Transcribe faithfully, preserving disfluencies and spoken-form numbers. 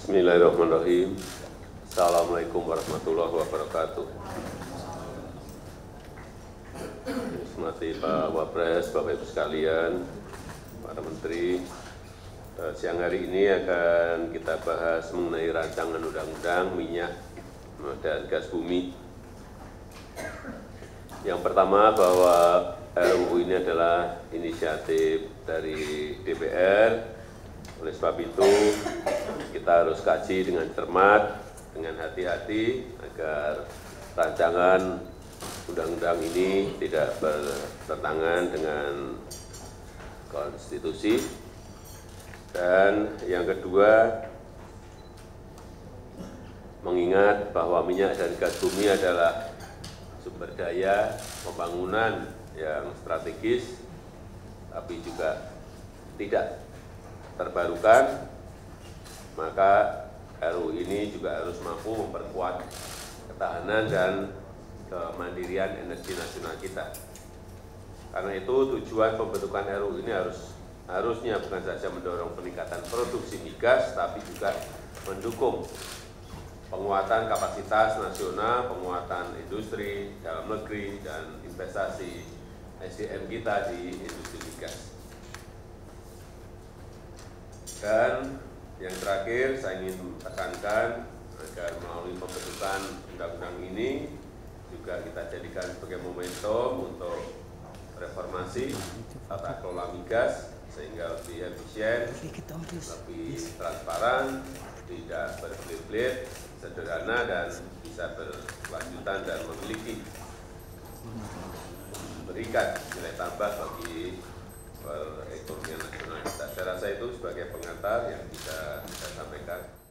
Bismillahirrahmanirrahim. Assalamualaikum warahmatullahi wabarakatuh. Hormati Pak Wapres, Bapak Ibu sekalian, para Menteri, siang hari ini akan kita bahas mengenai rancangan undang-undang minyak dan gas bumi. Yang pertama bahwa R U U ini adalah inisiatif dari D P R. Oleh sebab itu, kita harus kaji dengan cermat, dengan hati-hati, agar rancangan undang-undang ini tidak bertentangan dengan konstitusi. Dan yang kedua, mengingat bahwa minyak dan gas bumi adalah sumber daya pembangunan yang strategis, tapi juga tidak terbarukan, maka R U U ini juga harus mampu memperkuat ketahanan dan kemandirian energi nasional kita. Karena itu tujuan pembentukan R U U ini harus harusnya bukan saja mendorong peningkatan produksi migas, tapi juga mendukung penguatan kapasitas nasional, penguatan industri dalam negeri, dan investasi S D M kita di industri migas. Dan yang terakhir, saya ingin tekankan agar melalui pembentukan undang-undang ini juga kita jadikan sebagai momentum untuk reformasi tata kelola migas sehingga lebih efisien, lebih transparan, tidak berbelit-belit, sederhana, dan bisa berkelanjutan dan memiliki memberikan nilai tambah bagi perekonomian nasional kita. Saya rasa itu sebagai pengantar yang bisa saya sampaikan.